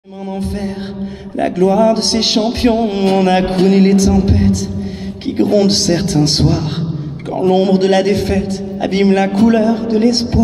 En enfer, la gloire de ces champions, on a connu les tempêtes qui grondent certains soirs, quand l'ombre de la défaite abîme la couleur de l'espoir.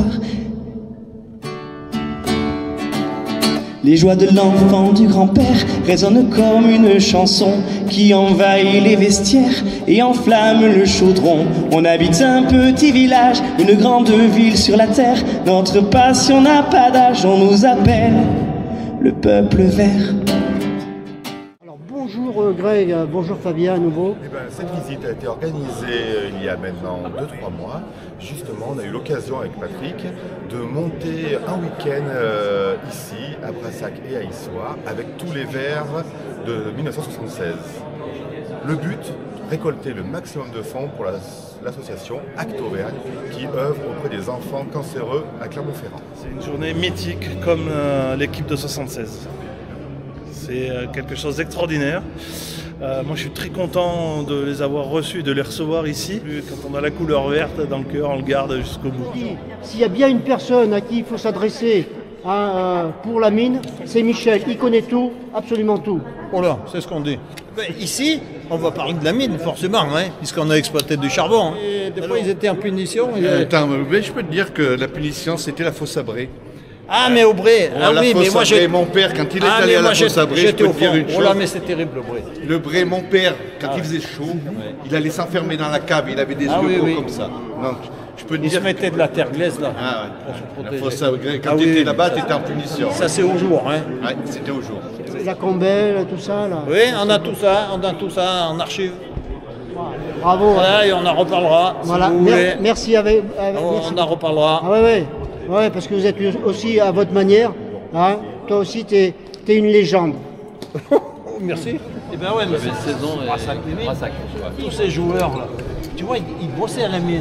Les joies de l'enfant du grand-père résonnent comme une chanson qui envahit les vestiaires et enflamme le chaudron. On habite un petit village, une grande ville sur la terre. Notre passion n'a pas d'âge, on nous appelle le peuple vert. Alors bonjour Greg, bonjour Fabien à nouveau. Cette visite a été organisée il y a maintenant 2-3 mois. Justement, on a eu l'occasion avec Patrick de monter un week-end ici à Brassac et à Issoire avec tous les vers de 1976. Le but, récolter le maximum de fonds pour l'association Acte Auvergne qui œuvre auprès des enfants cancéreux à Clermont-Ferrand. C'est une journée mythique comme l'équipe de 76. C'est quelque chose d'extraordinaire. Moi je suis très content de les avoir reçus, de les recevoir ici. Quand on a la couleur verte dans le cœur, on le garde jusqu'au bout. S'il y a bien une personne à qui il faut s'adresser pour la mine, c'est Michel. Il connaît tout, absolument tout. Voilà, c'est ce qu'on dit. Ici, on va parler de la mine, forcément, hein, puisqu'on a exploité du charbon. Et des fois, ils étaient en punition. Mais je peux te dire que la punition, c'était la fosse sabrée. Ah, mais au Bré. Ah oui, mais moi j'ai. Mon père, quand il est allé à la fosse à Bré, je peux te dire une chose. Oh là, mais c'est terrible, le Bré. Le Bré, mon père, quand il faisait chaud, il allait s'enfermer dans la cave. Il avait des yeux comme ça. Donc, je peux te Il dire. se mettait de la terre glaise là. Ah ouais. Pour se La protéger. fosse à Bré, quand tu étais là-bas, tu étais en punition. Ça, c'est au jour, hein. Ouais, c'était au jour. La Combelle, tout ça là. Oui, on a tout ça en archive. Bravo. Voilà, et on en reparlera. Voilà. Si vous voulez. Merci merci. On en reparlera. Ah ouais, parce que vous êtes aussi à votre manière. Hein. Toi aussi, t'es une légende. Merci. Eh bien ouais, mais cette saison, Brassac, tous ces joueurs là, tu vois, ils bossaient à la mine.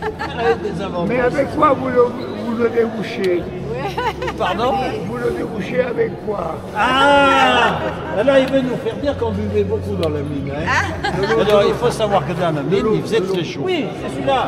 Mais avec quoi vous le débouchez? Pardon? Vous le débouchez avec quoi? Ah! Alors il veut nous faire dire qu'on buvait beaucoup dans la mine. Hein? Alors il faut savoir que dans la mine, il faisait très chaud. Oui, c'est celui-là.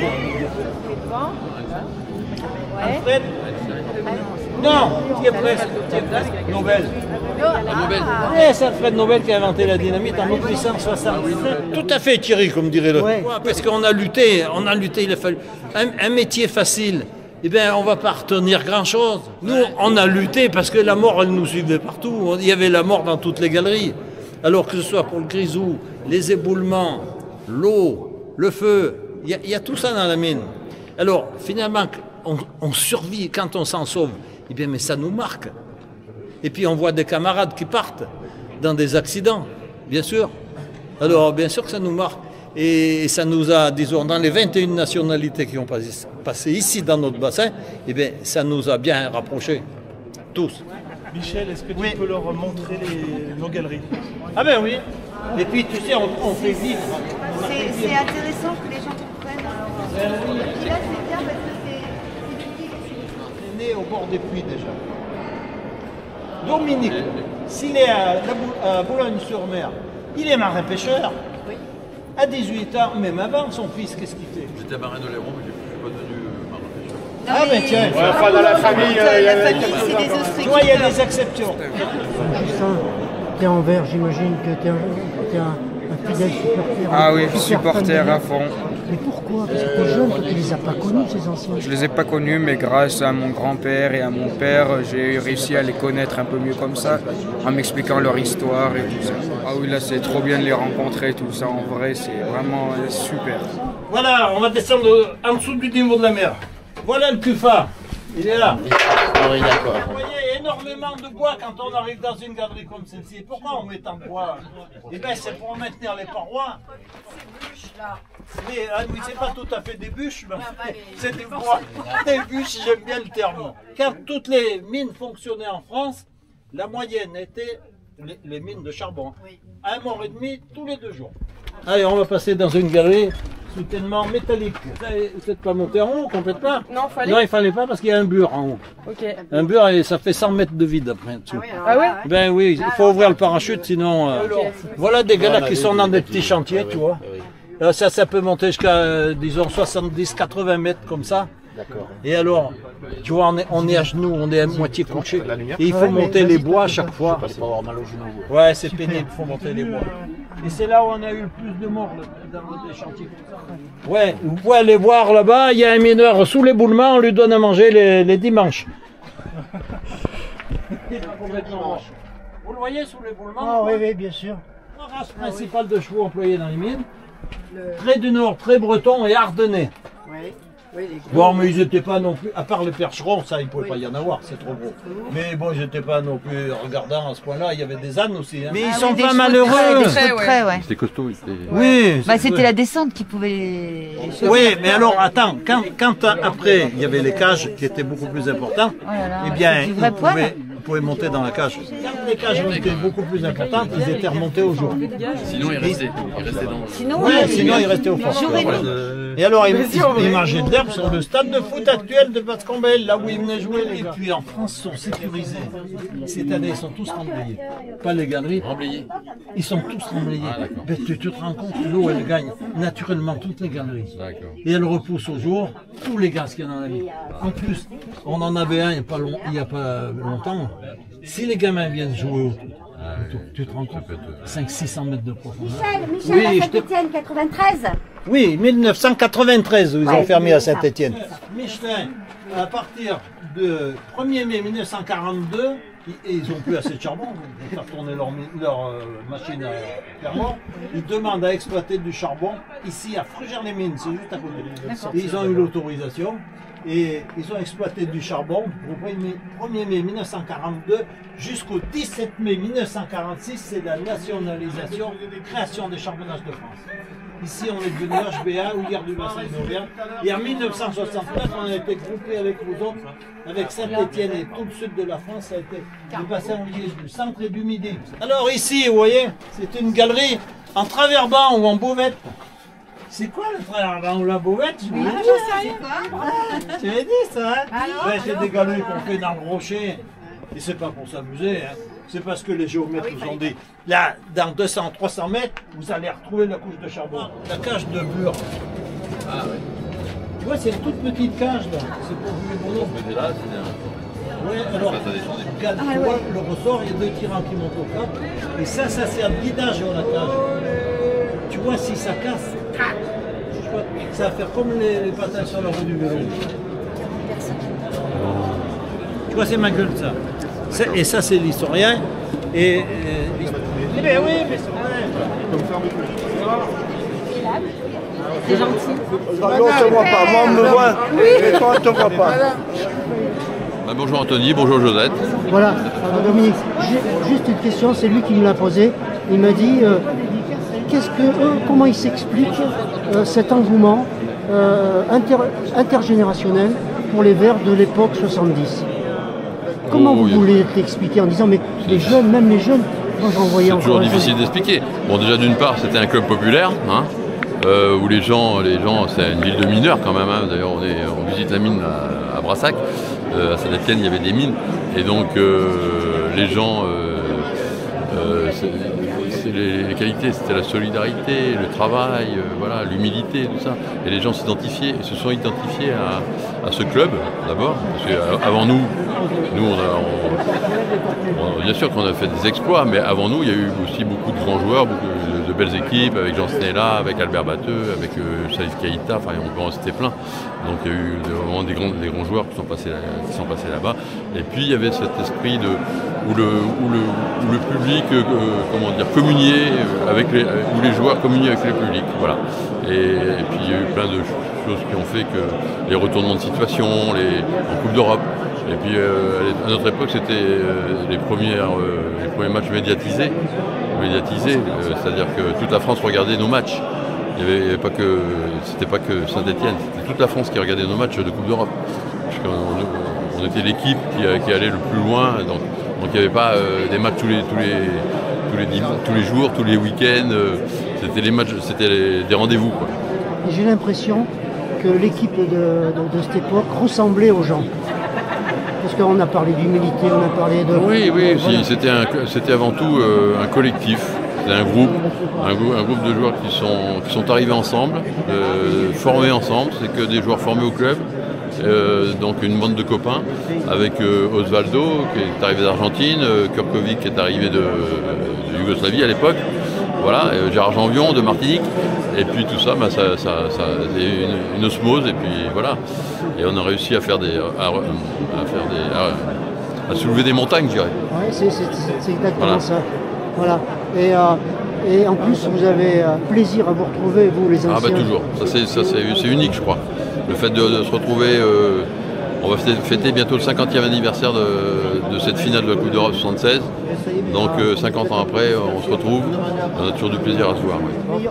Alfred? Non, tu es presque. Nobel. C'est Alfred Nobel qui a inventé la dynamite en 1867. Tout à fait Thierry, comme dirait l'autre. Ouais. Parce qu'on a lutté, il a fallu un métier facile. Eh bien, on ne va pas retenir grand-chose. Nous, on a lutté parce que la mort, elle nous suivait partout. Il y avait la mort dans toutes les galeries. Alors que ce soit pour le grisou, les éboulements, l'eau, le feu, il y a tout ça dans la mine. Alors, finalement, on survit quand on s'en sauve. Eh bien, mais ça nous marque. Et puis, on voit des camarades qui partent dans des accidents, bien sûr. Alors, bien sûr que ça nous marque. Et ça nous a, disons, dans les 21 nationalités qui ont passé ici dans notre bassin, eh bien, ça nous a bien rapprochés, tous. Michel, est-ce que tu peux leur montrer nos galeries? Ah ben oui. Et puis, tu sais, on fait vivre. C'est intéressant que les gens comprennent. Et là, c'est bien parce que On est né au bord des puits déjà. Dominique, s'il est à Boulogne-sur-Mer, il est marin-pêcheur. À 18 ans, même avant, son fils, qu'est-ce qu'il fait? J'étais marin de l'Hérault, mais je ne suis pas devenu marin-pêcheur. Ah ben tiens, Enfin, dans la famille, c'est des autres tu vois, il y a des exceptions. Justin, t'es en vert, j'imagine que t'es un fidèle supporter. Ah oui, supporter à fond. Mais pourquoi? Parce que t'es jeune, toi tu les as pas connus ces anciens. Je les ai pas connus, mais grâce à mon grand-père et à mon père, j'ai réussi à les connaître un peu mieux comme ça, en m'expliquant leur histoire et tout ça. Ah oui, là c'est trop bien de les rencontrer, tout ça, en vrai, c'est vraiment super. Voilà, on va descendre en dessous du niveau de la mer. Voilà le CUFA, il est là. Oui, d'accord. Vous voyez, énormément de bois quand on arrive dans une galerie comme celle-ci. Pourquoi on met en bois? Eh bien, c'est pour maintenir les parois. Mais oui, c'est pas tout à fait des bûches, mais c'est des bois. Des bûches, j'aime bien le terme. Car toutes les mines fonctionnaient en France, la moyenne était les mines de charbon. 1 mois et demi tous les 2 jours. Allez, on va passer dans une galerie soutènement métallique. Vous n'êtes pas monté en haut complètement? Non, il fallait pas parce qu'il y a un bur en haut. Ok. Un bur et ça fait 100 mètres de vide après dessous. Ah ouais? Ben oui, il faut ouvrir le parachute sinon. Voilà des gars là qui sont dans des petits chantiers, tu vois. Ça peut monter jusqu'à disons 70-80 mètres comme ça. Et alors, tu vois, on est à genoux, on est à moitié couché. Et il faut monter les bois à chaque fois. Ouais, c'est pénible, il faut monter les bois. Et c'est là où on a eu le plus de morts dans les chantiers. Ouais, vous pouvez aller voir là-bas, il y a un mineur sous l'éboulement, on lui donne à manger les dimanches. Vous le voyez sous l'éboulement? Ah oui, oui, bien sûr. La race principale de chevaux employés dans les mines. Très du Nord, très breton et ardennais. Oui. Oui, bon, mais ils n'étaient pas non plus, à part le percheron, ça il ne pouvait pas y en avoir, c'est trop gros. Mais bon, ils n'étaient pas non plus regardants à ce point-là, il y avait des ânes aussi. Hein. Mais ils sont pas malheureux. C'était costaud. Oui. Bah, c'était la descente qui pouvait. Oui, mais alors attends, quand après il y avait les cages qui étaient beaucoup plus importantes, eh bien ils pouvaient monter dans la cage. Quand les cages étaient beaucoup plus importantes, ils étaient remontés au jour. Sinon ils restaient dans. Sinon ils restaient au fort. Et alors ils mangeaient de l'herbe sur le stade de foot actuel de Bascombel, là où ils venaient jouer. Et puis en France, ils sont sécurisés. Cette année, ils sont tous remblayés. Pas les galeries. Remblayés. Ils sont tous remblayés. Mais tu te rends compte que l'eau, elle gagne naturellement toutes les galeries. Et elle repousse au jour tous les gaz qu'il y a dans la vie. En plus, on en avait un il n'y a pas longtemps. Si les gamins viennent jouer tu te rends compte 500-600 mètres de profondeur. Michel, à Saint-Étienne, 93. Oui, 1993, où ils ont fermé à Saint-Étienne. Michelin, à partir de 1er mai 1942, ils n'ont plus assez de charbon pour faire tourner leur machine à Clermont. Ils demandent à exploiter du charbon ici à Frugères-les-Mines, c'est juste à côté. Et ils ont eu l'autorisation. Et ils ont exploité du charbon au 1er mai 1942 jusqu'au 17 mai 1946, c'est la nationalisation, création des charbonnages de France. Ici, on est devenu HBA, Houillères du bassin d'Auvergne. Et en 1969, on a été groupé avec vous autres, avec Saint-Étienne et tout le sud de la France, ça a été le bassin houiller du centre et du midi. Alors ici, vous voyez, c'est une galerie en travers-banc ou en bovette. C'est quoi le travers-banc ou la bovette? Tu l'as dit ça, hein? C'est des galeries qu'on fait dans le rocher. Et c'est pas pour s'amuser, hein. C'est parce que les géomètres nous ont dit, là, dans 200-300 mètres, vous allez retrouver la couche de charbon. La cage de Bure. Ah oui. Tu vois, c'est une toute petite cage, là. C'est pour vous les boulons. Mais là, c'est ouais, alors, regarde, tu vois, le ressort, il y a deux tirants qui montent au cap. Et ça sert de guidage dans la cage. Tu vois, si ça casse, ça va faire comme les patins sur la roue du vélo. Tu vois, c'est ma gueule, ça. Et ça, c'est l'historien. Eh bien oui, mais c'est vrai. C'est gentil. On ne te voit pas, moi on me voit, mais toi on ne te voit pas. Bonjour Anthony, bonjour Josette. Voilà, Dominique, juste une question, c'est lui qui me l'a posée. Il m'a dit, comment il s'explique cet engouement intergénérationnel pour les Verts de l'époque 70. Comment vous voulez l'expliquer en disant, mais les jeunes, même les jeunes, moi j'en voyais encore. C'est toujours difficile d'expliquer. Bon, déjà d'une part, c'était un club populaire, hein, où les gens, c'est une ville de mineurs quand même. Hein. D'ailleurs, on visite la mine à Brassac. À Saint-Étienne, il y avait des mines. Et donc, les gens, les qualités, c'était la solidarité, le travail, voilà, l'humilité, tout ça. Et les gens se sont identifiés à ce club, d'abord. Parce qu'avant nous, bien sûr qu'on a fait des exploits, mais avant nous, il y a eu aussi beaucoup de grands joueurs, beaucoup de belles équipes, avec Jean Snella, avec Albert Batteux, avec Salif Keïta, enfin on peut en citer plein. Donc il y a eu vraiment des grands joueurs qui sont passés là-bas. Et puis il y avait cet esprit où le public communiait où les joueurs communiaient avec le public. Voilà. Et puis il y a eu plein de choses qui ont fait que les retournements de situation, en Coupe d'Europe. Et puis à notre époque, c'était les premiers matchs médiatisés, c'est-à-dire que toute la France regardait nos matchs. C'était pas que Saint-Étienne, c'était toute la France qui regardait nos matchs de Coupe d'Europe. On était l'équipe qui allait le plus loin, donc il n'y avait pas des matchs tous les jours, tous les week-ends. C'était les matchs, c'était des rendez-vous. J'ai l'impression que l'équipe de cette époque ressemblait aux gens. Parce qu'on a parlé d'humilité, on a parlé de... Oui, c'était avant tout un collectif. C'est un groupe de joueurs qui sont arrivés ensemble, formés ensemble, c'est que des joueurs formés au club. Donc une bande de copains avec Osvaldo qui est arrivé d'Argentine, Kurkovic qui est arrivé de Yougoslavie à l'époque, voilà, Gérard Janvion de Martinique, et puis tout ça, c'est une osmose, et puis voilà, et on a réussi à soulever des montagnes, je dirais. Oui, c'est exactement voilà. ça. Voilà. Et en plus, vous avez plaisir à vous retrouver, vous les anciens. Ah bah toujours, ça c'est unique, je crois. Le fait de se retrouver, on va fêter bientôt le 50e anniversaire de cette finale de la Coupe d'Europe 76. Donc 50 ans après, on se retrouve. On a toujours du plaisir à se voir. Oui.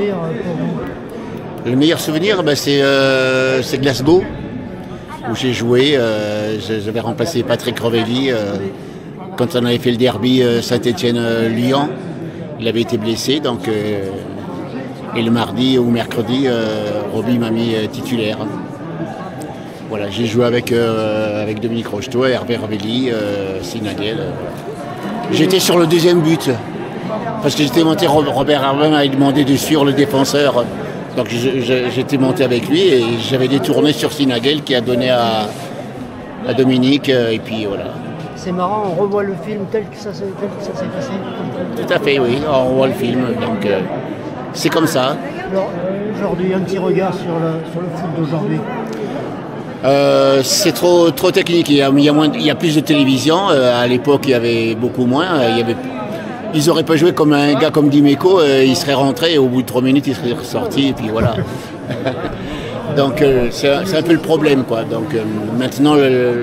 Le meilleur souvenir, c'est Glasgow, où j'ai joué. J'avais remplacé Patrick Rovelli quand on avait fait le derby Saint-Étienne-Lyon. Il avait été blessé, donc... Et le mardi ou mercredi, Roby m'a mis titulaire. Voilà, j'ai joué avec Dominique Rocheteau, Hervé Ravelli, Sinagel. J'étais sur le deuxième but. Parce que j'étais monté, Robert Hervé m'avait demandé de suivre le défenseur. Donc j'étais monté avec lui et j'avais détourné sur Sinagel qui a donné à Dominique. Et puis voilà. C'est marrant, on revoit le film tel que ça s'est passé. Tout à fait, oui, on revoit le film. Donc, c'est comme ça. Alors, aujourd'hui, un petit regard sur le foot d'aujourd'hui. C'est trop technique. Il y a plus de télévision. À l'époque, il y avait beaucoup moins. Ils n'auraient pas joué comme un gars comme Dimeco. Il serait rentré et au bout de 3 minutes, il serait ressorti. Et puis voilà. Donc, c'est un peu le problème, quoi. Donc, maintenant,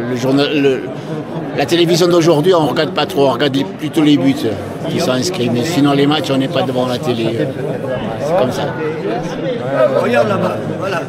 la télévision d'aujourd'hui, on ne regarde pas trop. On regarde plutôt les buts qui sont inscrits. Mais sinon, les matchs, on n'est pas devant la télé. C'est comme ça. Regarde là-bas, voilà.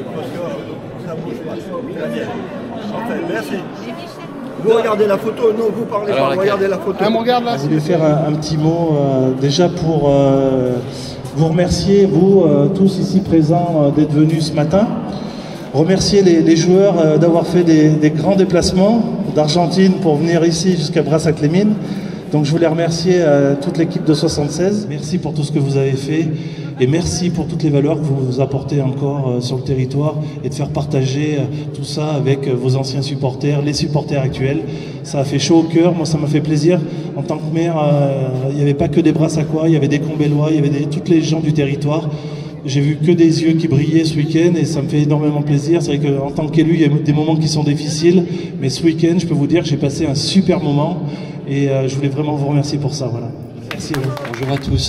Merci. Vous regardez la photo, non, vous parlez pas, regardez la photo. On regarde là. Je voulais faire un petit mot déjà pour vous remercier, vous tous ici présents, d'être venus ce matin. Remercier les joueurs d'avoir fait des grands déplacements d'Argentine pour venir ici jusqu'à Brassac-les-Mines. Donc je voulais remercier toute l'équipe de 76. Merci pour tout ce que vous avez fait et merci pour toutes les valeurs que vous apportez encore sur le territoire et de faire partager tout ça avec vos anciens supporters, les supporters actuels. Ça a fait chaud au cœur, moi ça m'a fait plaisir. En tant que maire, il n'y avait pas que des Brassacois, il y avait des Combellois, il y avait toutes les gens du territoire. J'ai vu que des yeux qui brillaient ce week-end et ça me fait énormément plaisir. C'est vrai qu'en tant qu'élu, il y a des moments qui sont difficiles, mais ce week-end, je peux vous dire que j'ai passé un super moment et je voulais vraiment vous remercier pour ça. Voilà. Merci à vous. Bonjour à tous.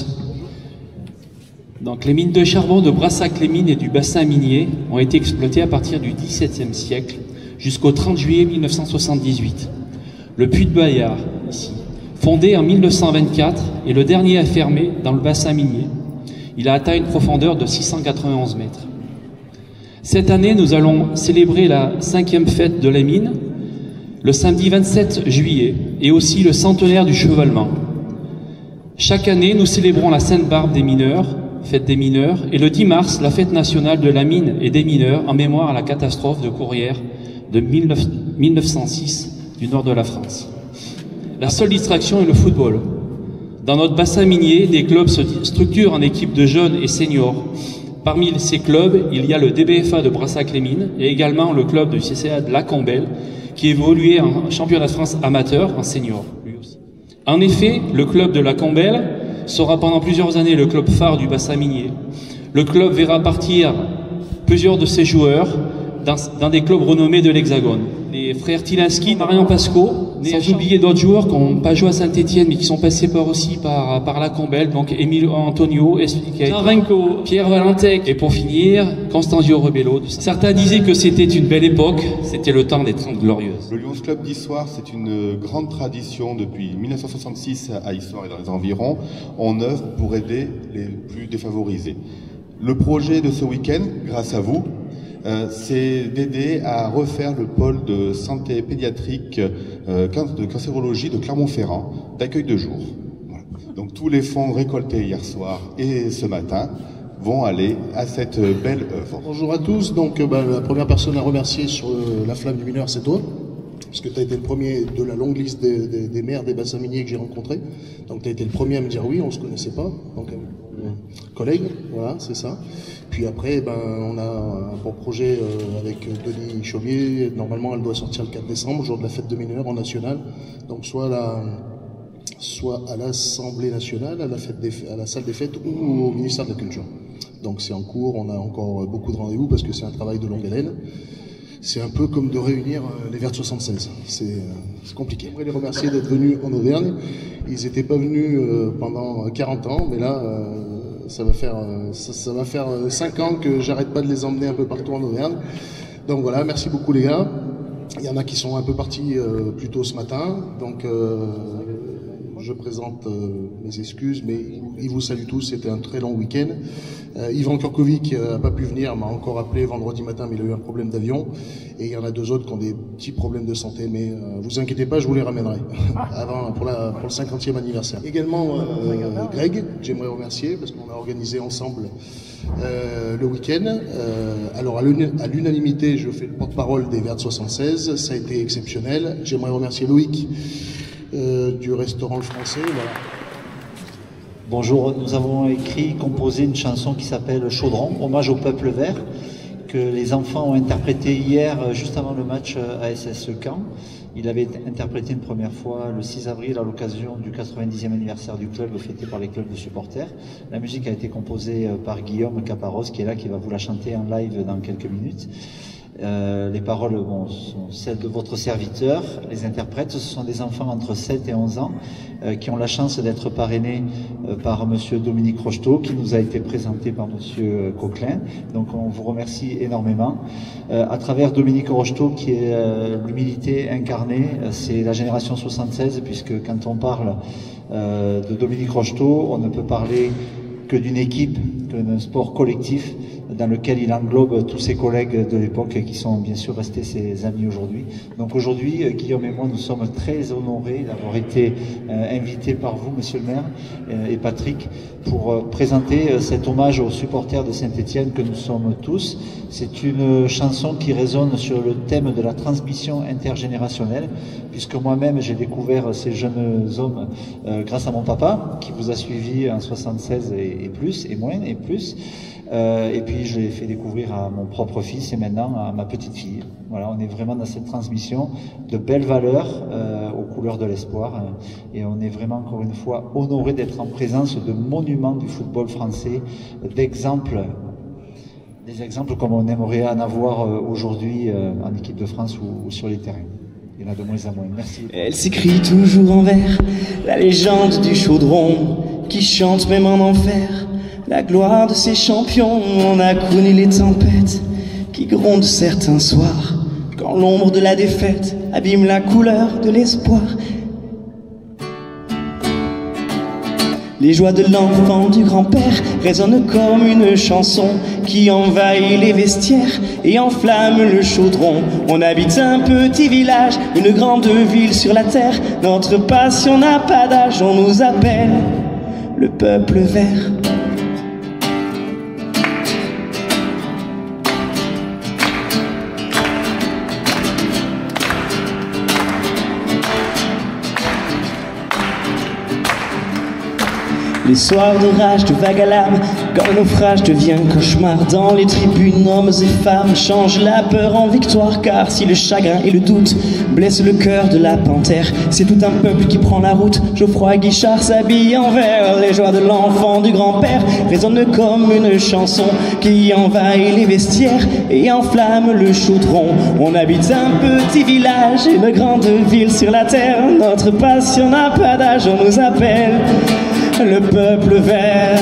Donc, les mines de charbon de Brassac-les-Mines et du bassin minier ont été exploitées à partir du XVIIe siècle jusqu'au 30 juillet 1978. Le puits de Bayard, ici, fondé en 1924, est le dernier à fermer dans le bassin minier. Il a atteint une profondeur de 691 mètres. Cette année, nous allons célébrer la 5e fête de la mine, le samedi 27 juillet, et aussi le centenaire du chevalement. Chaque année, nous célébrons la Sainte-Barbe des mineurs, fête des mineurs, et le 10 mars, la fête nationale de la mine et des mineurs en mémoire à la catastrophe de Courrières de 1906 du nord de la France. La seule distraction est le football. Dans notre bassin minier, des clubs se structurent en équipes de jeunes et seniors. Parmi ces clubs, il y a le DBFA de Brassac-les-Mines et également le club de CCA de La Combelle qui évoluait en championnat de France amateur en senior. En effet, le club de La Combelle sera pendant plusieurs années le club phare du bassin minier. Le club verra partir plusieurs de ses joueurs dans des clubs renommés de l'Hexagone. Les frères Tilinski, Marian Pasco, sans oublier d'autres joueurs qui n'ont pas joué à Saint-Étienne mais qui sont passés par La Combelle, donc Emilio Antonio, Renko, Pierre Valentec et pour finir, Constanzio Rebello. Certains disaient que c'était une belle époque, c'était le temps des 30 glorieuses. Le Lions Club d'Issoire, c'est une grande tradition depuis 1966 à Issoire et dans les environs. On œuvre pour aider les plus défavorisés. Le projet de ce week-end, grâce à vous, c'est d'aider à refaire le pôle de santé pédiatrique de cancérologie de Clermont-Ferrand, d'accueil de jour. Voilà. Donc tous les fonds récoltés hier soir et ce matin vont aller à cette belle œuvre. Bonjour à tous. Donc la première personne à remercier sur la flamme du mineur, c'est toi. parce que tu as été le premier de la longue liste des maires des bassins miniers que j'ai rencontrés. Donc tu as été le premier à me dire oui, on se connaissait pas. Donc collègue, voilà, c'est ça. Puis après, on a un bon projet avec Denis Chaumier. Normalement, elle doit sortir le 4 décembre, jour de la fête de mineurs en national. Donc soit à l'Assemblée nationale, à la salle des fêtes ou au ministère de la Culture. Donc c'est en cours, on a encore beaucoup de rendez-vous parce que c'est un travail de longue haleine. C'est un peu comme de réunir les Verts de 76. C'est compliqué. Je voudrais les remercier d'être venus en Auvergne. Ils n'étaient pas venus pendant 40 ans, mais là, ça va faire 5 ans que j'arrête pas de les emmener un peu partout en Auvergne. Donc voilà, merci beaucoup les gars. Il y en a qui sont un peu partis plus tôt ce matin, donc je présente mes excuses, mais ils vous saluent tous, c'était un très long week-end. Yvan Kurkovic n'a pas pu venir, m'a encore appelé vendredi matin, mais il a eu un problème d'avion. Et il y en a 2 autres qui ont des petits problèmes de santé, mais vous inquiétez pas, je vous les ramènerai pour le 50e anniversaire. Également Greg, j'aimerais remercier, parce qu'on a organisé ensemble le week-end. Alors à l'unanimité, je fais le porte-parole des Verts de 76, ça a été exceptionnel. J'aimerais remercier Loïc du restaurant Le Français. Voilà. Bonjour, nous avons composé une chanson qui s'appelle Chaudron, hommage au peuple vert, que les enfants ont interprété hier, juste avant le match ASS Caen. Il avait interprété une première fois le 6 avril à l'occasion du 90e anniversaire du club fêté par les clubs de supporters. La musique a été composée par Guillaume Caparros, qui est là, qui va vous la chanter en live dans quelques minutes. Les paroles sont celles de votre serviteur. Les interprètes, ce sont des enfants entre 7 et 11 ans qui ont la chance d'être parrainés par monsieur Dominique Rocheteau, qui nous a été présenté par monsieur Coquelin. Donc on vous remercie énormément. À travers Dominique Rocheteau, qui est l'humilité incarnée, c'est la génération 76, puisque quand on parle de Dominique Rocheteau, on ne peut parler que d'une équipe, que d'un sport collectif dans lequel il englobe tous ses collègues de l'époque qui sont bien sûr restés ses amis aujourd'hui. Donc aujourd'hui, Guillaume et moi, nous sommes très honorés d'avoir été invités par vous, monsieur le maire, et Patrick, pour présenter cet hommage aux supporters de Saint-Étienne que nous sommes tous. C'est une chanson qui résonne sur le thème de la transmission intergénérationnelle, puisque moi-même j'ai découvert ces jeunes hommes grâce à mon papa, qui vous a suivi en 76 et plus, et moins, et plus. Et puis je l'ai fait découvrir à mon propre fils et maintenant à ma petite fille. Voilà, on est vraiment dans cette transmission de belles valeurs aux couleurs de l'espoir, et on est vraiment encore une fois honoré d'être en présence de monuments du football français, d'exemples, des exemples comme on aimerait en avoir aujourd'hui en équipe de France ou sur les terrains. Il y en a de moins en moins. Merci. Elle s'écrit toujours en vers, la légende du chaudron qui chante même en enfer. La gloire de ces champions, on a connu les tempêtes qui grondent certains soirs, quand l'ombre de la défaite abîme la couleur de l'espoir. Les joies de l'enfant du grand-père résonnent comme une chanson qui envahit les vestiaires et enflamme le chaudron. On habite un petit village, une grande ville sur la terre. Notre passion n'a pas d'âge, on nous appelle le peuple vert. Les soirs d'orage, de vagues à l'âme, quand le naufrage devient cauchemar. Dans les tribunes, hommes et femmes changent la peur en victoire. Car si le chagrin et le doute blessent le cœur de la panthère, c'est tout un peuple qui prend la route. Geoffroy Guichard s'habille en vert. Les joies de l'enfant du grand-père résonnent comme une chanson qui envahit les vestiaires et enflamme le chaudron. On habite un petit village, une grande ville sur la terre. Notre passion n'a pas d'âge, on nous appelle le peuple vert.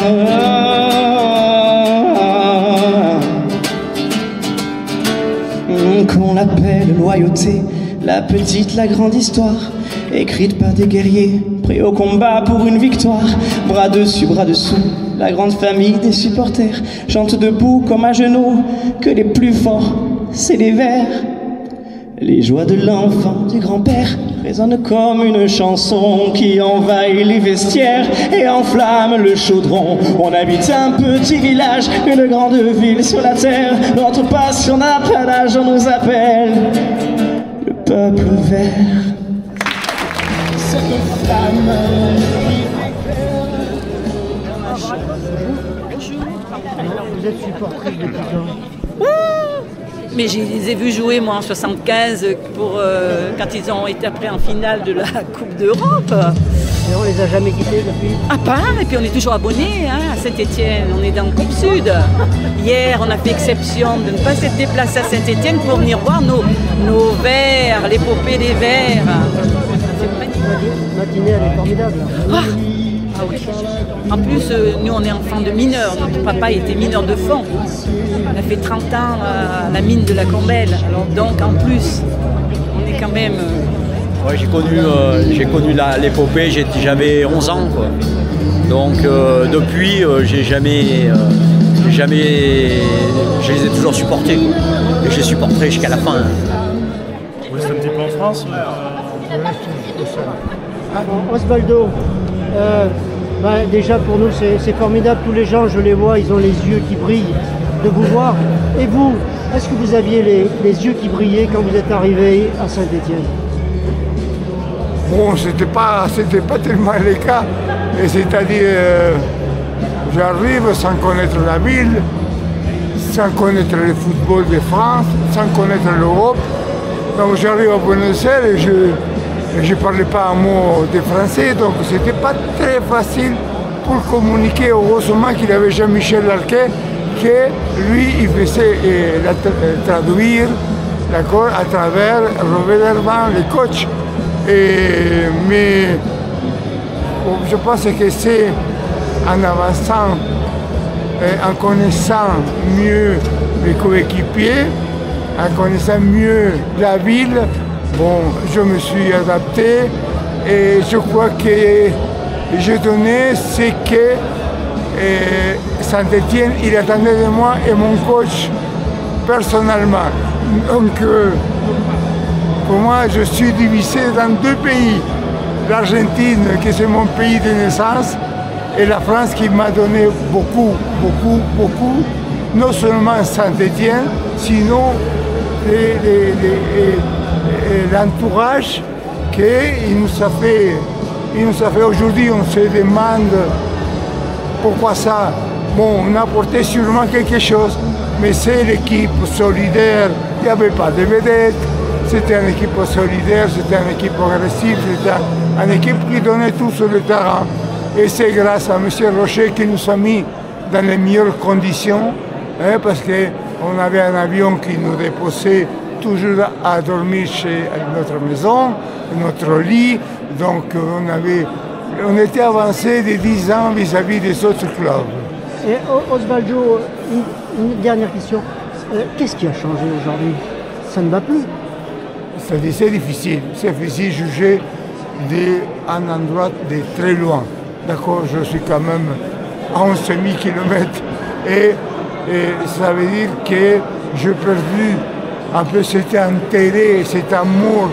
Qu'on l'appelle loyauté, la petite, la grande histoire, écrite par des guerriers, prêts au combat pour une victoire. Bras dessus, bras dessous, la grande famille des supporters chante debout comme à genoux, que les plus forts, c'est les Verts. Les joies de l'enfant du grand-père résonnent comme une chanson qui envahit les vestiaires et enflamme le chaudron. On habite un petit village, une grande ville sur la terre. Notre passion n'a pas d'âge, on nous appelle le peuple vert. Cette flamme Vous êtes supportrice depuis quand? Mais je les ai vus jouer moi en 75 quand ils ont été après en finale de la Coupe d'Europe. Et on les a jamais quittés depuis? À part, et puis on est toujours abonnés à Saint-Étienne, on est dans le Coupe Sud. Hier, on a fait exception de ne pas s'être déplacé à Saint-Étienne pour venir voir nos Verts, l'épopée des Verts. La matinée, elle est formidable. Ah oui. En plus, nous, on est enfants de mineurs. Notre papa était mineur de fond. On a fait 30 ans à la mine de la Combelle. Alors donc, en plus, on est quand même... Ouais, j'ai connu l'épopée, j'avais 11 ans, quoi. Donc depuis, je les ai toujours supportés, quoi. Et je les supporterai jusqu'à la fin. Vous êtes un petit peu en France Osvaldo, déjà pour nous c'est formidable, tous les gens je les vois, ils ont les yeux qui brillent de vous voir. Et vous, est-ce que vous aviez les yeux qui brillaient quand vous êtes arrivé à Saint-Étienne? Bon, c'était pas tellement le cas, c'est-à-dire j'arrive sans connaître la ville, sans connaître le football de France, sans connaître l'Europe. Donc j'arrive à Buenos Aires et je ne parlais pas un mot de français, donc c'était pas très facile pour communiquer. Heureusement qu'il y avait Jean-Michel Larquet, que lui, il faisait traduire à travers Robert Herman, le coach. Mais je pense que c'est en avançant, en connaissant mieux mes coéquipiers, en connaissant mieux la ville, bon, je me suis adapté et je crois que j'ai donné ce que Saint-Étienne il attendait de moi et mon coach personnellement. Donc pour moi, je suis divisé dans deux pays. L'Argentine, qui c'est mon pays de naissance, et la France qui m'a donné beaucoup, beaucoup, beaucoup, non seulement Saint-Étienne, sinon l'entourage qu'il nous a fait. Aujourd'hui, on se demande pourquoi ça. Bon, on a apporté sûrement quelque chose, mais c'est l'équipe solidaire. Il n'y avait pas de vedettes. C'était une équipe solidaire, c'était une équipe agressive, c'était une équipe qui donnait tout sur le terrain. Et c'est grâce à M. Rocher qui nous a mis dans les meilleures conditions, parce qu'on avait un avion qui nous déposait toujours à dormir chez notre maison, notre lit. Donc on était avancé de 10 ans vis-à-vis des autres clubs. Et Osvaldo, une dernière question. Qu'est-ce qui a changé aujourd'hui? Ça ne va plus? C'est difficile de juger d'un endroit de très loin. D'accord, je suis quand même à 11 km et ça veut dire que j'ai perdu un peu cet intérêt, cet amour,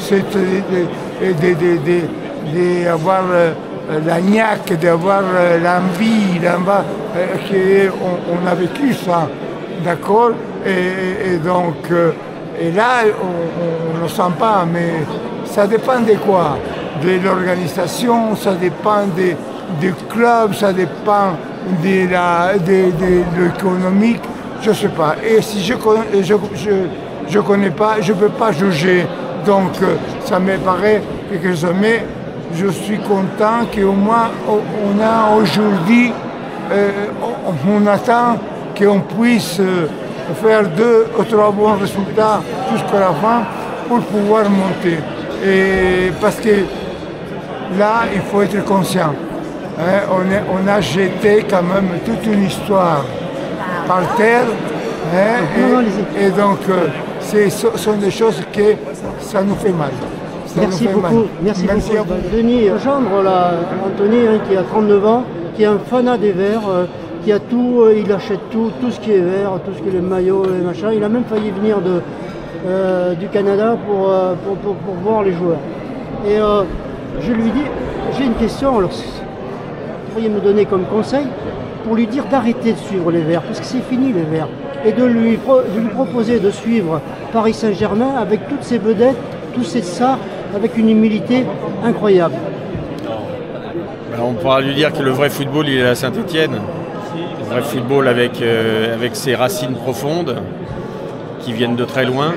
d'avoir la niaque, d'avoir l'envie, on a vécu ça, d'accord, et donc... Et là, on ne le sent pas, mais ça dépend de quoi? De l'organisation, ça dépend du club, ça dépend de l'économique, je ne sais pas. Et si je connais pas, je ne peux pas juger. Donc ça me paraît quelque chose. Mais je suis content qu'au moins on a aujourd'hui, on attend qu'on puisse... faire 2 ou 3 bons résultats jusqu'à la fin pour pouvoir monter. Et parce que là, il faut être conscient. On a jeté quand même toute une histoire par terre. Et donc, ce sont des choses que ça nous fait mal. Merci beaucoup. Merci beaucoup. Denis Gendre, là, Anthony, qui a 39 ans, qui est un fanat des Verts. Qui a tout, il achète tout ce qui est vert, tout ce qui est les maillots, les machins. Il a même failli venir du Canada pour voir les joueurs. Et je lui dis, j'ai une question, alors vous pourriez me donner comme conseil pour lui dire d'arrêter de suivre les Verts, parce que c'est fini les Verts, et de lui proposer de suivre Paris Saint-Germain avec toutes ces vedettes tous ces ça avec une humilité incroyable. On pourra lui dire que le vrai football, il est à Saint-Étienne. Le vrai football avec ses racines profondes, qui viennent de très loin,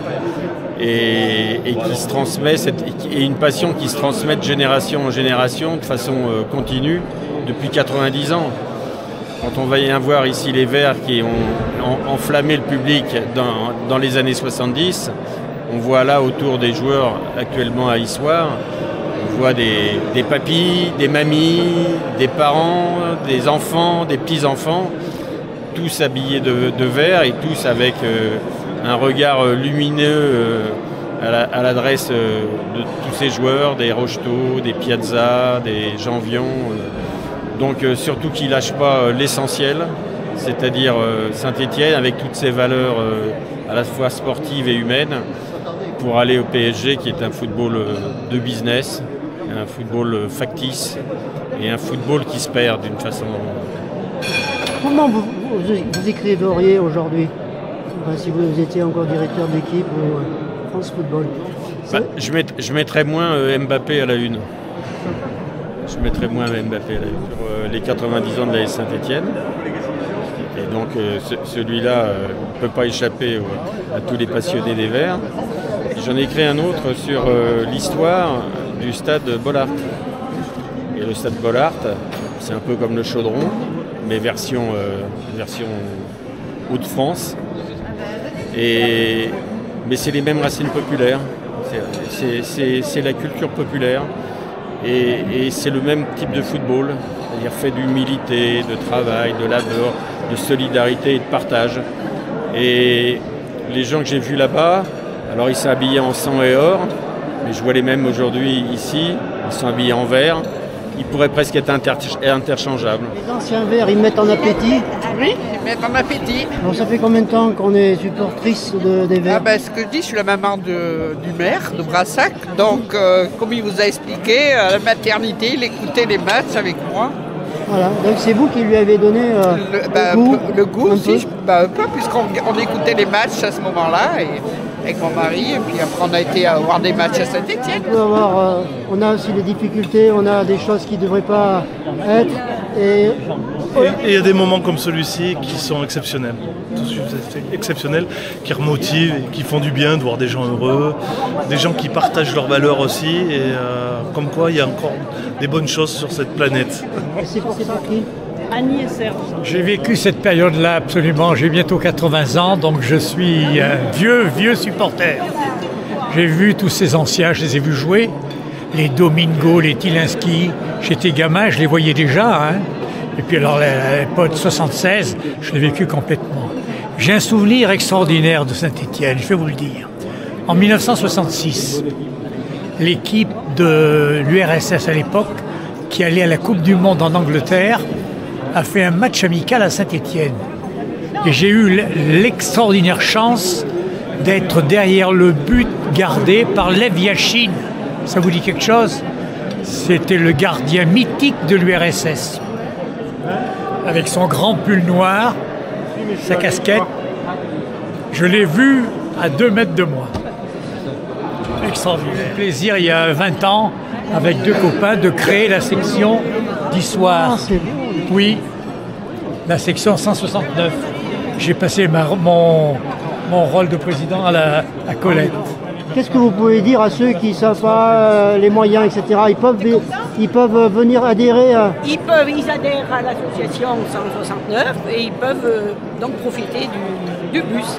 et qui se transmet, et une passion qui se transmet de génération en génération de façon continue depuis 90 ans. Quand on va y voir ici les Verts qui ont enflammé le public dans les années 70, on voit là autour des joueurs actuellement à Issoire, on voit des papis, des mamies, des parents, des enfants, des petits-enfants, tous habillés de vert et tous avec un regard lumineux à l'adresse de tous ces joueurs, des Rocheteau, des Piazza, des Janvion. Donc surtout qu'ils ne lâchent pas l'essentiel, c'est-à-dire Saint-Étienne avec toutes ses valeurs à la fois sportives et humaines, pour aller au PSG qui est un football de business, un football factice et un football qui se perd d'une façon... Comment vous écriveriez aujourd'hui, si vous étiez encore directeur d'équipe ou France Football? Je mettrais moins Mbappé à la une. Je mettrais moins Mbappé à la une. Sur les 90 ans de la Saint-Étienne. Et donc celui-là ne peut pas échapper à tous les passionnés des Verts. J'en ai écrit un autre sur l'histoire du stade Bollaert. Et le stade Bollaert, c'est un peu comme le Chaudron, mais version Hauts-de-France. Mais c'est les mêmes racines populaires. C'est la culture populaire. Et c'est le même type de football, c'est-à-dire fait d'humilité, de travail, de labeur, de solidarité et de partage. Et les gens que j'ai vus là-bas, alors ils sont habillés en sang et or, mais je vois les mêmes aujourd'hui ici, ils sont habillés en vert. Ils pourraient presque être interchangeables. Les anciens Verts, ils mettent en appétit? Oui, ils mettent en appétit. Alors ça fait combien de temps qu'on est supportrice des Verts? Ce que je dis, je suis la maman du maire de Brassac. Donc, comme il vous a expliqué, à la maternité, il écoutait les matchs avec moi. Voilà, donc c'est vous qui lui avez donné le goût aussi, un peu, puisqu'on écoutait les matchs à ce moment-là. Avec mon mari, et puis après on a été à voir des matchs à Saint-Étienne. On a aussi des difficultés, on a des choses qui ne devraient pas être. Et il y a des moments comme celui-ci qui sont exceptionnels. Exceptionnels, qui remotivent et qui font du bien de voir des gens heureux, des gens qui partagent leurs valeurs aussi, et comme quoi il y a encore des bonnes choses sur cette planète. Et c'est pour qui? Annie et Serge. J'ai vécu cette période-là absolument. J'ai bientôt 80 ans, donc je suis un vieux supporter. J'ai vu tous ces anciens, je les ai vus jouer. Les Domingo, les Tilinski. J'étais gamin, je les voyais déjà. Et puis alors les potes 76, je l'ai vécu complètement. J'ai un souvenir extraordinaire de Saint-Étienne, je vais vous le dire. En 1966, l'équipe de l'URSS à l'époque, qui allait à la Coupe du Monde en Angleterre, a fait un match amical à Saint-Étienne. Et j'ai eu l'extraordinaire chance d'être derrière le but gardé par Lev Yachine. Ça vous dit quelque chose? C'était le gardien mythique de l'URSS. Avec son grand pull noir, sa casquette. Je l'ai vu à 2 mètres de moi. Extraordinaire. Plaisir, il y a 20 ans, avec 2 copains, de créer la section d'Issoire. Oui, la section 169. J'ai passé mon rôle de président à Colette. Qu'est-ce que vous pouvez dire à ceux qui ne savent pas les moyens, etc. Ils peuvent venir adhérer à... Ils adhèrent à l'association 169 et ils peuvent donc profiter du bus.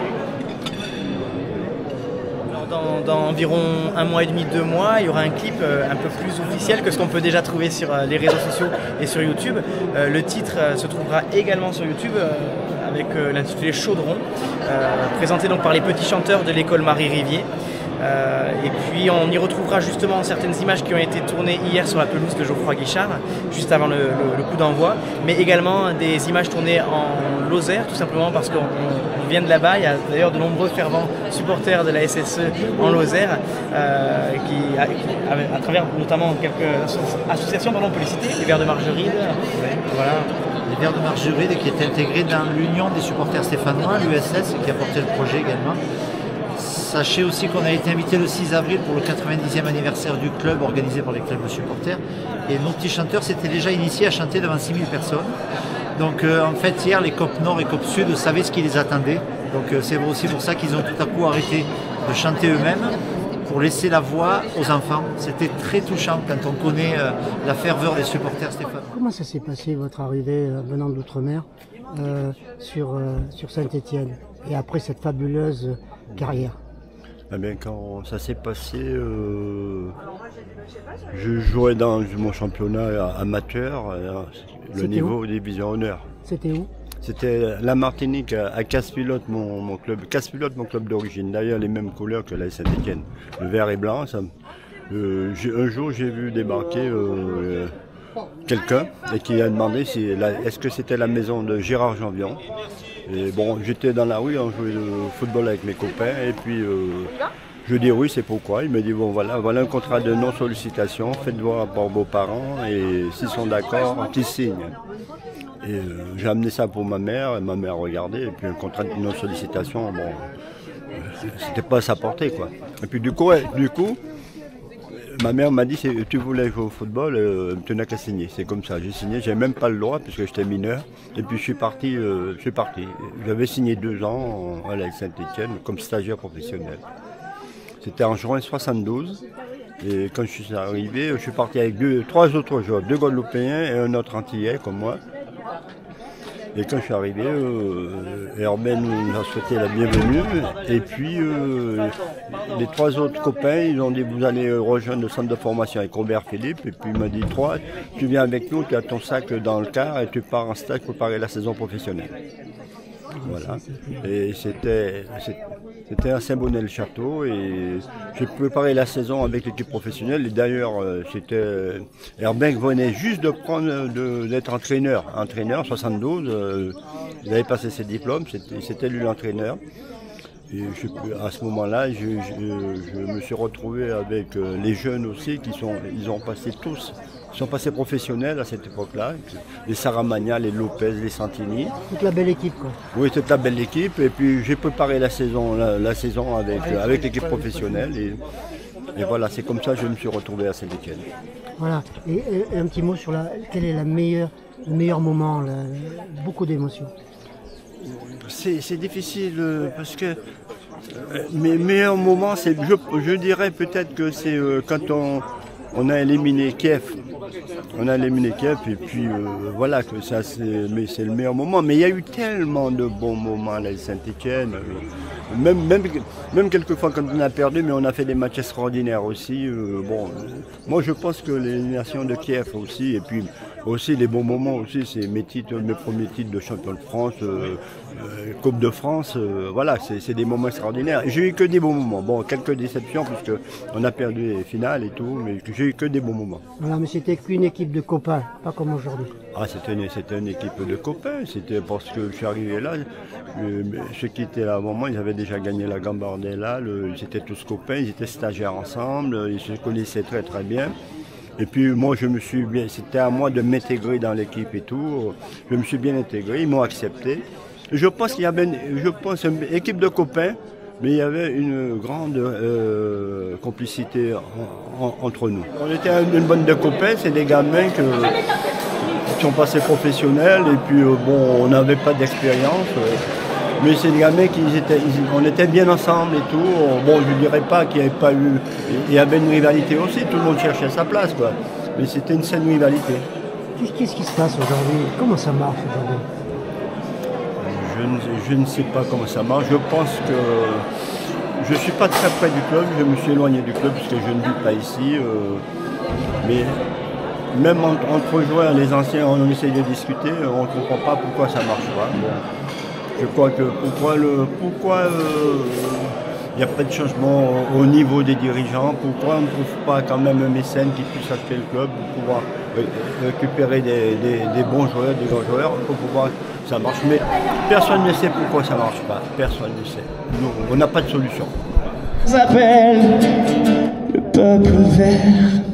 Dans environ 1 mois et demi, 2 mois, il y aura un clip un peu plus officiel que ce qu'on peut déjà trouver sur les réseaux sociaux et sur YouTube. Le titre se trouvera également sur YouTube avec l'intitulé Chaudron, présenté donc par les petits chanteurs de l'école Marie-Rivier. Et puis on y retrouvera justement certaines images qui ont été tournées hier sur la pelouse de Geoffroy Guichard, juste avant le coup d'envoi, mais également des images tournées en Lozère, tout simplement parce qu'on vient de là-bas. Il y a d'ailleurs de nombreux fervents supporters de la SSE en Lozère, à travers notamment quelques associations, on peut les citer, les Verts de Margeride. Voilà. Les Verts de Margeride qui est intégré dans l'Union des supporters stéphanois, l'USS, qui a porté le projet également. Sachez aussi qu'on a été invité le 6 avril pour le 90e anniversaire du club organisé par les clubs de supporters. Et nos petits chanteurs s'étaient déjà initiés à chanter devant 6000 personnes. Donc en fait hier les COP Nord et COP Sud savaient ce qui les attendait. Donc c'est aussi pour ça qu'ils ont tout à coup arrêté de chanter eux-mêmes pour laisser la voix aux enfants. C'était très touchant quand on connaît la ferveur des supporters stéphanois. Comment ça s'est passé votre arrivée venant d'outre-mer sur Saint-Étienne et après cette fabuleuse carrière? Eh bien, quand ça s'est passé, je jouais dans mon championnat amateur, le niveau division honneur. C'était où? C'était la Martinique, à Casse-Pilote, mon club. Casse-Pilote, mon club d'origine. D'ailleurs, les mêmes couleurs que la Saint-Étienne. Le vert et blanc. Un jour, j'ai vu débarquer quelqu'un et qui a demandé est-ce que c'était la maison de Gérard Janvion. Et bon, j'étais dans la rue, on jouait au football avec mes copains, et puis je dis oui, c'est pourquoi. Il me dit bon voilà un contrat de non-sollicitation, faites voir par vos parents, et s'ils sont d'accord, qu'ils signent. Et j'ai amené ça pour ma mère, et ma mère regardait, et puis un contrat de non-sollicitation, bon, c'était pas à sa portée quoi. Et puis du coup ma mère m'a dit tu voulais jouer au football, tu n'as qu'à signer. C'est comme ça, j'ai signé, j'avais même pas le droit puisque j'étais mineur. Et puis je suis parti. J'avais signé 2 ans à la Saint-Étienne comme stagiaire professionnel. C'était en juin 72. Et quand je suis arrivé, je suis parti avec 3 autres joueurs, 2 Guadeloupéens et un autre Antillais comme moi. Et quand je suis arrivé, Herben nous a souhaité la bienvenue. Et puis, les 3 autres copains, ils ont dit vous allez rejoindre le centre de formation avec Robert Philippe. Et puis il m'a dit 3, tu viens avec nous, tu as ton sac dans le car et tu pars en stage pour préparer la saison professionnelle. Voilà. Et c'était à Saint-Bonnet-le-Château et j'ai préparé la saison avec l'équipe professionnelle. Et d'ailleurs, Herben venait juste d'être entraîneur 72. Il avait passé ses diplômes, c'était lui l'entraîneur. Et à ce moment-là, je me suis retrouvé avec les jeunes aussi ils ont passé tous. Ils sont passés professionnels à cette époque-là, les Saramagna, les Lopez, les Santini. Toute la belle équipe quoi. Oui, toute la belle équipe. Et puis j'ai préparé la saison avec l'équipe professionnelle. Et voilà, c'est comme ça que je me suis retrouvé à Saint-Étienne. Voilà. Et un petit mot sur quel est le meilleur moment, beaucoup d'émotions. C'est difficile parce que mes meilleurs moments, je dirais peut-être que c'est quand on a éliminé Kiev. On a éliminé Kiev et puis voilà, que ça c'est le meilleur moment. Mais il y a eu tellement de bons moments à Saint-Étienne. Même quelquefois quand on a perdu, mais on a fait des matchs extraordinaires aussi. Moi je pense que l'élimination de Kiev aussi, et puis aussi les bons moments aussi, c'est mes premiers titres de champion de France, Coupe de France, voilà, c'est des moments extraordinaires. J'ai eu que des bons moments. Bon, quelques déceptions puisque on a perdu les finales et tout, mais j'ai eu que des bons moments. Voilà, mais c'était qu'une équipe de copains, pas comme aujourd'hui. Ah, c'était une équipe de copains. C'était parce que je suis arrivé là. Ceux qui étaient là avant moi, ils avaient déjà gagné la Gambardella. Ils étaient tous copains, ils étaient stagiaires ensemble, ils se connaissaient très très bien. Et puis moi, c'était à moi de m'intégrer dans l'équipe et tout. Je me suis bien intégré, ils m'ont accepté. Je pense qu'il y avait une équipe de copains, mais il y avait une grande complicité entre nous. On était une bande de copains, c'est des gamins qui sont passés professionnels et puis on n'avait pas d'expérience. Mais c'est des gamins on était bien ensemble et tout. Bon, je ne dirais pas qu'il n'y avait pas eu... Il y avait une rivalité aussi, tout le monde cherchait sa place, quoi. Mais c'était une saine rivalité. Qu'est-ce qui se passe aujourd'hui? Comment ça marche aujourd'hui? Je ne sais pas comment ça marche. Je pense que je ne suis pas très près du club. Je me suis éloigné du club puisque je ne vis pas ici. Mais même entre joueurs, les anciens, on essaye de discuter. On ne comprend pas pourquoi ça ne marche pas. Bon. Je crois que pourquoi il n'y a pas de changement au niveau des dirigeants, pourquoi on ne trouve pas quand même un mécène qui puisse acheter le club pour pouvoir récupérer des bons joueurs, des grands joueurs, pour pouvoir que ça marche. Mais personne ne sait pourquoi ça ne marche pas, personne ne sait. Nous, on n'a pas de solution. On s'appelle le peuple vert.